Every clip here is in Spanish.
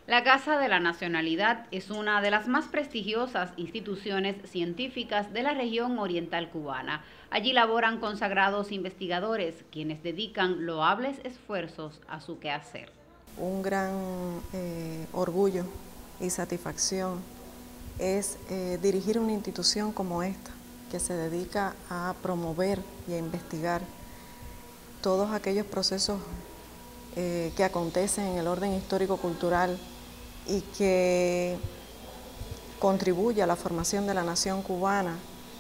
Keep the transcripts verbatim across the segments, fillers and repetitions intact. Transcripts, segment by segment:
La Casa de la Nacionalidad es una de las más prestigiosas instituciones científicas de la región oriental cubana. Allí laboran consagrados investigadores, quienes dedican loables esfuerzos a su quehacer. Un gran eh, orgullo y satisfacción es eh, dirigir una institución como esta, que se dedica a promover y a investigar todos aquellos procesos eh, que acontecen en el orden histórico-cultural y que contribuye a la formación de la nación cubana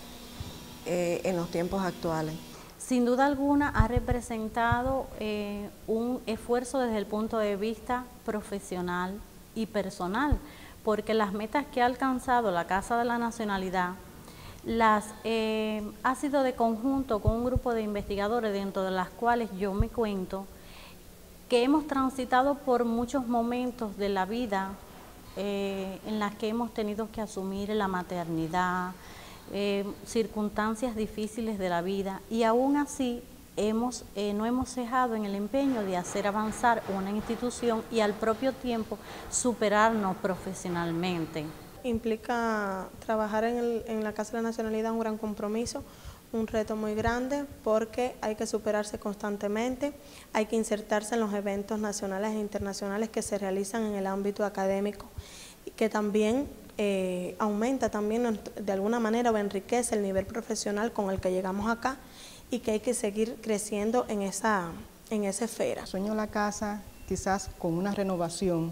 eh, en los tiempos actuales. Sin duda alguna ha representado eh, un esfuerzo desde el punto de vista profesional y personal, porque las metas que ha alcanzado la Casa de la Nacionalidad las eh, ha sido de conjunto con un grupo de investigadores, dentro de las cuales yo me cuento, que hemos transitado por muchos momentos de la vida eh, en las que hemos tenido que asumir la maternidad, eh, circunstancias difíciles de la vida, y aún así hemos, eh, no hemos cejado en el empeño de hacer avanzar una institución y al propio tiempo superarnos profesionalmente. Implica trabajar en, el, en la Casa de la Nacionalidad un gran compromiso, un reto muy grande, porque hay que superarse constantemente, hay que insertarse en los eventos nacionales e internacionales que se realizan en el ámbito académico, y que también eh, aumenta también de alguna manera o enriquece el nivel profesional con el que llegamos acá, y que hay que seguir creciendo en esa, en esa esfera. Sueño la casa quizás con una renovación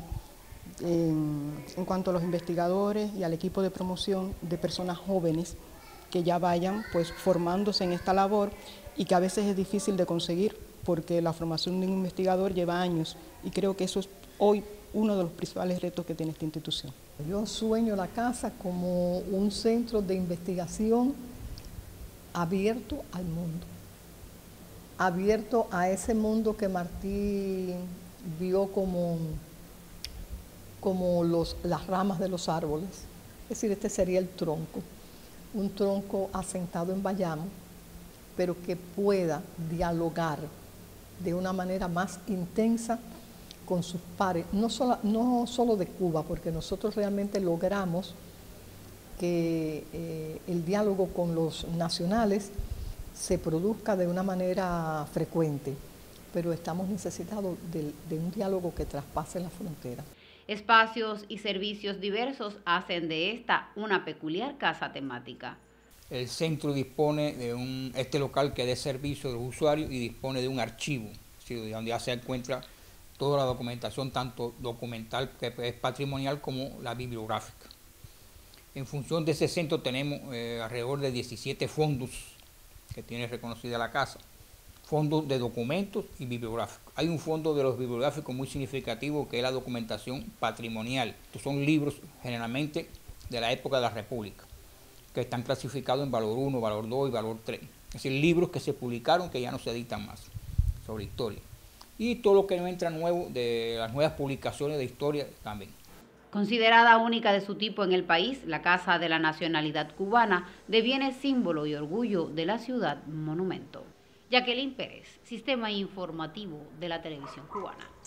en, en cuanto a los investigadores y al equipo de promoción de personas jóvenes que ya vayan pues formándose en esta labor, y que a veces es difícil de conseguir porque la formación de un investigador lleva años, y creo que eso es hoy uno de los principales retos que tiene esta institución. Yo sueño la casa como un centro de investigación abierto al mundo, abierto a ese mundo que Martí vio como, como los, las ramas de los árboles. Es decir, este sería el tronco, un tronco asentado en Bayamo, pero que pueda dialogar de una manera más intensa con sus pares, no solo, no solo de Cuba, porque nosotros realmente logramos que eh, el diálogo con los nacionales se produzca de una manera frecuente, pero estamos necesitados de, de un diálogo que traspase la frontera. Espacios y servicios diversos hacen de esta una peculiar casa temática. El centro dispone de un, este local que dé servicio a los usuarios, y dispone de un archivo, ¿sí?, donde ya se encuentra toda la documentación, tanto documental, que es patrimonial, como la bibliográfica. En función de ese centro tenemos eh, alrededor de diecisiete fondos que tiene reconocida la casa, fondos de documentos y bibliográficos. Hay un fondo de los bibliográficos muy significativo, que es la documentación patrimonial. Estos son libros generalmente de la época de la República, que están clasificados en valor uno, valor dos y valor tres. Es decir, libros que se publicaron que ya no se editan más, sobre historia. Y todo lo que no entra nuevo, de las nuevas publicaciones de historia también. Considerada única de su tipo en el país, la Casa de la Nacionalidad Cubana deviene símbolo y orgullo de la ciudad monumento. Jacqueline Pérez, Sistema Informativo de la Televisión Cubana.